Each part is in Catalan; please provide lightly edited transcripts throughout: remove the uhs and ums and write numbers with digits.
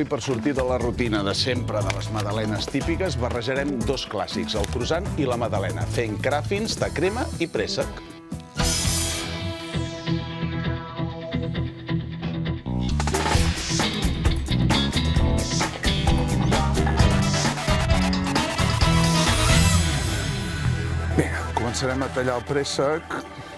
avui, per sortir de la rutina de sempre de les magdalenes típiques, barrejarem dos clàssics, el croissant i la magdalena, fent cràfins de crema i préssec. Bé, començarem a tallar el préssec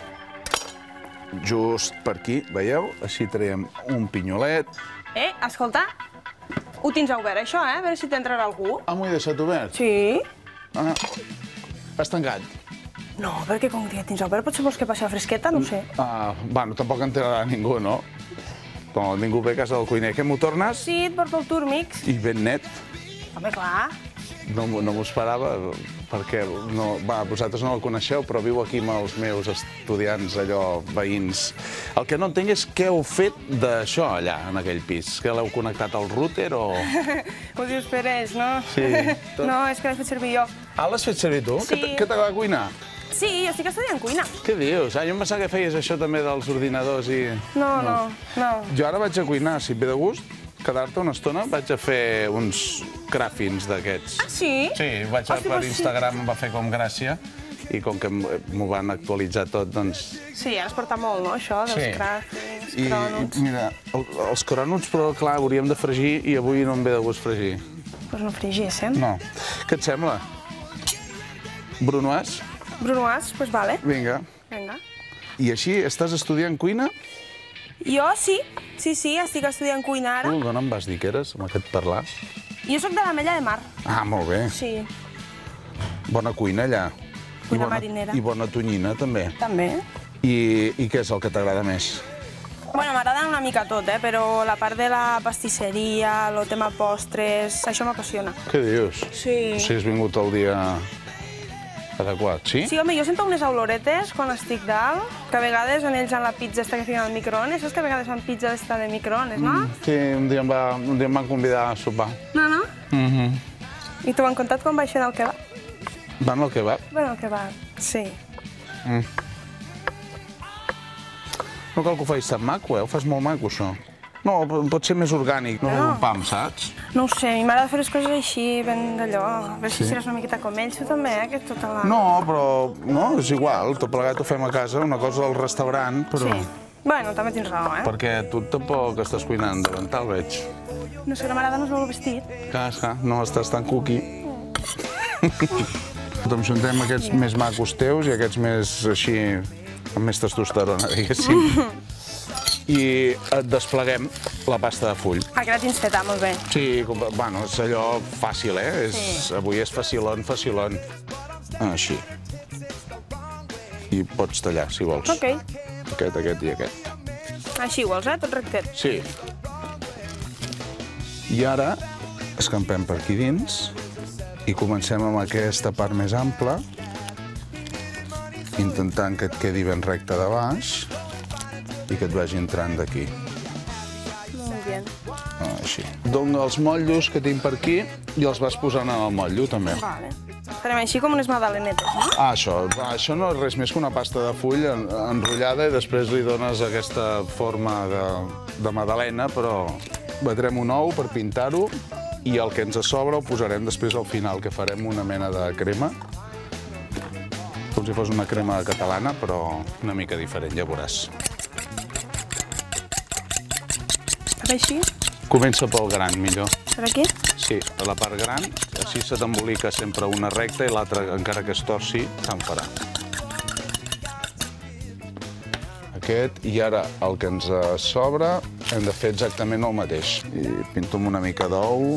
just per aquí, veieu? Així traiem un pinyolet. Escolta, ho tens obert, això, A veure si t'entrarà algú. Ah, m'ho he deixat obert? Sí. Ah, has tancat? No, perquè com que ja tens obert, potser vols que passi la fresqueta, no ho sé. Bueno, tampoc entrarà ningú, no? No, ningú ve a casa del cuiner. Què, m'ho tornes? Sí, et porto el Turmix. I ben net. Home, clar. No m'ho esperava, perquè vosaltres no el coneixeu, però viu aquí amb els meus estudiants, allò, veïns. El que no entenc és què heu fet d'això allà, en aquell pis. Que l'heu connectat al router o...? Ho dius per ells, no? Sí. No, és que l'he fet servir jo. Ah, l'has fet servir tu? Sí. Què t'agrada cuinar? Sí, jo estic estudiant cuina. Què dius? Jo em pensava que feies això també dels ordinadors i... No. Jo ara vaig a cuinar, si et ve de gust, quedar-te una estona, vaig a fer uns cràfins d'aquests. Ah, sí? Sí, vaig per Instagram, em va fer com gràcia, i com que m'ho van actualitzar tot, doncs... Sí, ara es porta molt, no, això, dels cràfins, crònuts. I mira, els crònuts, però clar, hauríem de fregir i avui no em ve de gust fregir. Doncs no fregéssim. No. Què et sembla? Brunoise? Brunoise, doncs vale. Vinga. Vinga. I així, estàs estudiant cuina? Jo sí, estic estudiant cuina ara. Tu, d'on em vas dir que eres, amb aquest parlar? Jo soc de l'Ametlla de Mar. Ah, molt bé. Sí. Bona cuina, allà. Cuina marinera. I bona tonyina, també. També. I què és el que t'agrada més? Bueno, m'agrada una mica tot, però la part de la pastisseria, el tema postres, això m'apassiona. Què dius? Sí. Si has vingut el dia adequat, sí? Sí, home, jo sento unes oloretes quan estic dalt, que a vegades en ells en la pizza esta que fiquen al microones, saps que a vegades fan pizza d'esta de microones, no? Sí, un dia em van convidar a sopar. No? I t'ho han contat quan baixen al kebab? Van al kebab? Van al kebab, sí. No cal que ho facis tan maco, ho fas molt maco, això. No, pot ser més orgànic, no un pam, saps? No ho sé, a mi m'agrada fer les coses així, ben d'allò. A veure si seràs una miqueta com ells, tu també, que és tota la... No, però no, és igual, tot plegat ho fem a casa, una cosa al restaurant, però... Sí. Bueno, també tens raó, Perquè tu tampoc estàs cuinant davantal, veig. No sé, que m'agrada no es veu el vestit. Clar, no estàs tan cuqui. Doncs juntem aquests més macos teus i aquests més així, amb més testosterona, diguéssim. I et despleguem la pasta de full. Ah, que la tens feta, molt bé. Sí, bueno, és allò fàcil, Avui és facilon. Així. I pots tallar, si vols. Ok. Aquest i aquest. Així vols, tot rectet? Sí. I ara escampem per aquí dins i comencem amb aquesta part més ampla, intentant que et quedi ben recte de baix i que et vagi entrant d'aquí. Molt bé. Així. Dona els motllos que tinc per aquí i els vas posant en el motllo, també. Vale. Farem així com unes magdalenetes, no? Ah, això no és res més que una pasta de full enrotllada i després li dones aquesta forma de magdalena, però batrem un ou per pintar-ho i el que ens sobra ho posarem després al final, que farem una mena de crema, com si fos una crema catalana, però una mica diferent, ja veuràs. Per així? Comença pel gran, millor. Per aquí? Sí, a la part gran, així se t'embolica sempre una recta i l'altra, encara que es torci, se'n farà. Aquest, i ara el que ens sobra hem de fer exactament el mateix. I pinto amb una mica d'ou.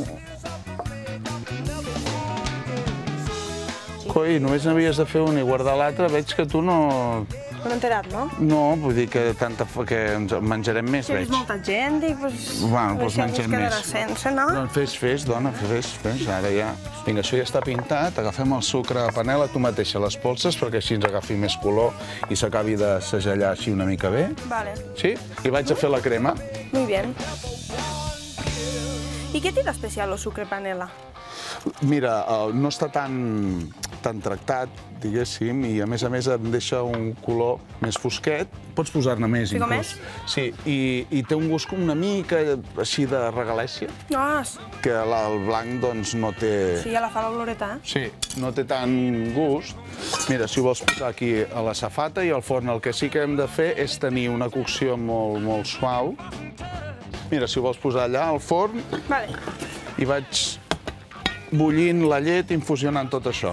Coi, només n'havies de fer un i guardar l'altre, veig que tu no... No m'he enterat, no? No, vull dir que ens menjarem més, veig. Si és molta gent i Bueno, doncs mengem més. Sense, no? Doncs fes, dona, fes. Ara ja... Vinga, això ja està pintat, agafem el sucre a panela, tu mateixa les polses, perquè així ens agafi més color i s'acabi de segellar així una mica bé. Vale. Sí? I vaig a fer la crema. Muy bien. I què té d'especial el sucre panela? Mira, no està tan tractat, diguéssim, i a més em deixa un color més fosquet. Pots posar-ne més, Fico inclús. més? Sí, i té un gust com una mica així de regalèssia, que el blanc doncs no té... Sí, ja la fa l'oloreta, eh? Sí, no té tant gust. Mira, si ho vols posar aquí a la safata i al forn, el que sí que hem de fer és tenir una cocció molt, molt suau. Mira, si ho vols posar allà al forn, Vale. i vaig bullint la llet, infusionant tot això.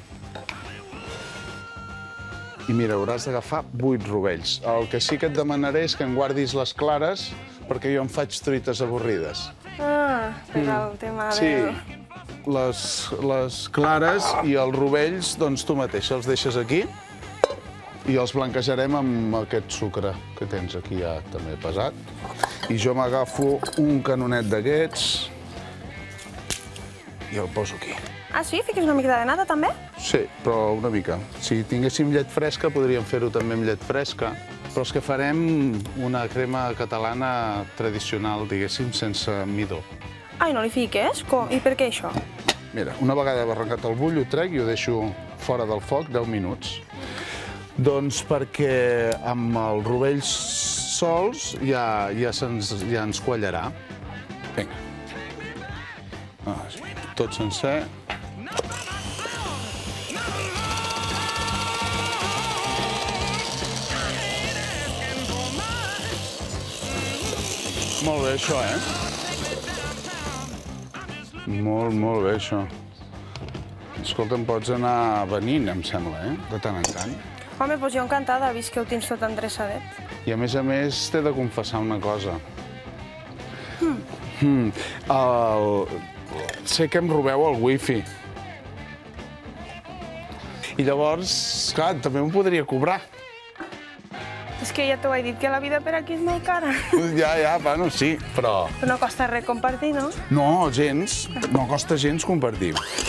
I mira, hauràs d'agafar 8 rovells. El que sí que et demanaré és que em guardis les clares, perquè jo em faig truites avorrides. És el tema de... Sí, les clares i els rovells, doncs tu mateix els deixes aquí i els blanquejarem amb aquest sucre que tens aquí ja també pesat. I jo m'agafo un canonet d'aquests i el poso aquí. Ah, sí? Fiques una mica de nata, també? Sí, però una mica. Si tinguéssim llet fresca, podríem fer-ho també amb llet fresca, però és que farem una crema catalana tradicional, diguéssim, sense midó. Ai, no li fiques? Com? I per què això? Mira, una vegada arrencat el bull, ho trec i ho deixo fora del foc 10 minuts. Doncs perquè amb els rovells sols ja ens quallarà. Vinga. Tot sencer. Molt bé, això, Molt, molt bé, això. Escolta, em pots anar venint, em sembla, de tant en tant. Home, doncs jo encantada, vist que ho tens tot endreçadet. I a més, t'he de confessar una cosa. Sé que em robeu el wifi. I llavors, clar, també m'ho podria cobrar. És que ja t'ho he dit, que la vida per aquí és molt cara. Ja, bueno, sí, però... Però no costa res compartir, no? No, gens. No costa gens compartir.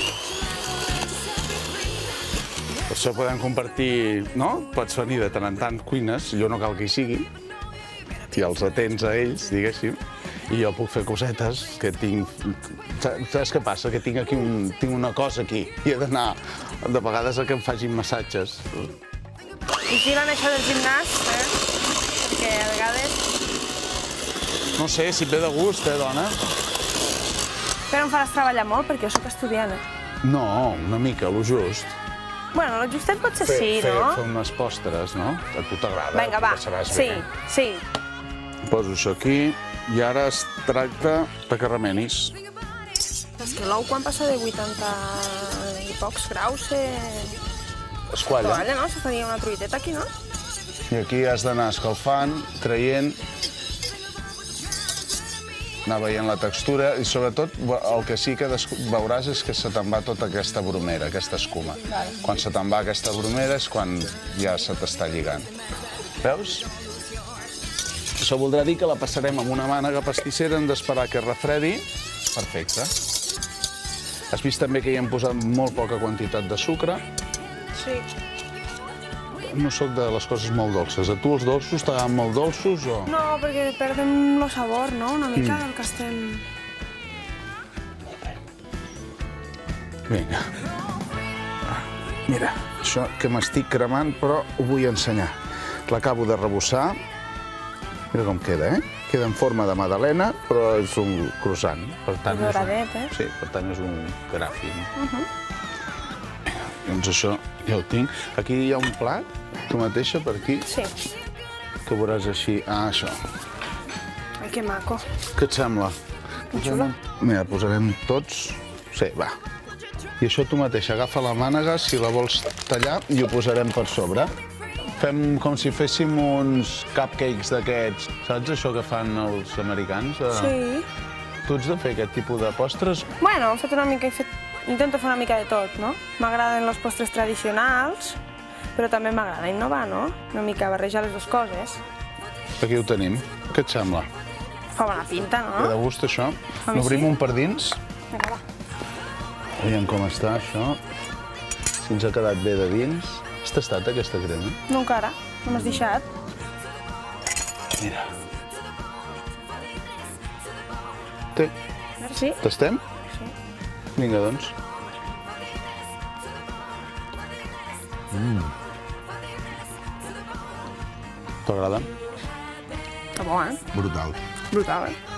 Per això podem compartir, no? Pots venir de tant en tant cuines, jo no cal que hi sigui, i els atens a ells, diguéssim, i jo puc fer cosetes que tinc... Saps què passa? Que tinc aquí una cosa aquí, i he d'anar de vegades a que em facin massatges. Vigilen això del gimnàs, perquè a vegades... No sé, si et ve de gust, dona? Però em faràs treballar molt, perquè jo sóc estudiant, No, una mica, lo just. Bueno, lo justet potser sí, no? Fer unes postres, no? A tu t'agrada. Vinga, va, sí. Poso això aquí i ara es tracta de que remenis. És que l'ou, quan passa de 80 i pocs graus, Es qualla. Treballa, no? Se faria una truiteta aquí, no? I aquí has d'anar escalfant, traient, anar veient la textura i, sobretot, el que sí que veuràs és que se te'n va tota aquesta bromera, aquesta escuma. Quan se te'n va aquesta bromera és quan ja se t'està lligant. Veus? Això voldrà dir que la passarem amb una mànega pastissera, hem d'esperar que refredi. Perfecte. Has vist també que hi hem posat molt poca quantitat de sucre. Sí. No sóc de les coses molt dolces. A tu els dolços t'agraden molt dolços o...? No, perquè perdem el sabor, no? Una mica del que estem... Vinga. Mira, això que m'estic cremant, però ho vull ensenyar. L'acabo de rebussar. Mira com queda, Queda en forma de magdalena, però és un croissant. Per tant, doradet, Sí, per tant és un gràfic. Doncs això ja ho tinc. Aquí hi ha un plat, tu mateixa, per aquí. Sí. Que veuràs així. Ah, això. Ai, que maco. Què et sembla? Xula. Mira, posarem tots. Sí, va. I això tu mateixa agafa la mànega, si la vols tallar, i ho posarem per sobre. Fem com si féssim uns cupcakes d'aquests. Saps això que fan els americans? Sí. Tu ets de fer aquest tipus de postres? Bueno, he fet una mica... Intento fer una mica de tot, no? M'agraden els postres tradicionals, però també m'agrada innovar, no? Una mica barrejar les dues coses. Aquí ho tenim. Què et sembla? Fa bona pinta, no? Té de gust, això? N'obrim un per dins. Vinga, va. Veiem com està, això. Si ens ha quedat bé de dins. Has tastat aquesta crema? No encara, no m'has deixat. Mira. Té. Sí? Tastem? Sí. Vinga, doncs. T'agrada? Està bo, eh? Brutal. Brutal, eh?